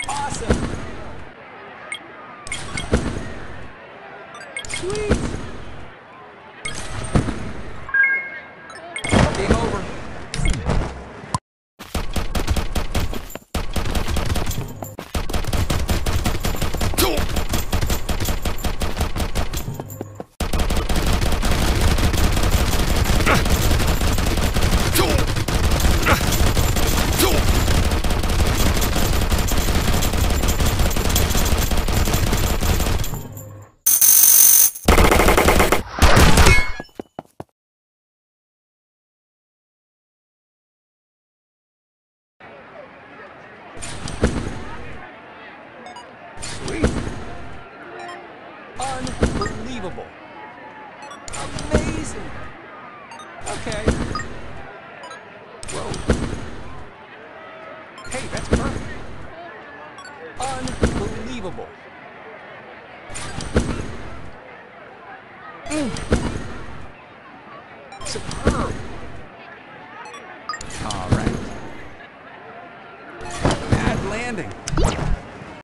Awesome! Sweet! Game over. Sweet. Unbelievable. Amazing. Okay. Whoa. Hey, that's perfect. Unbelievable. Superb. All right. Bad landing.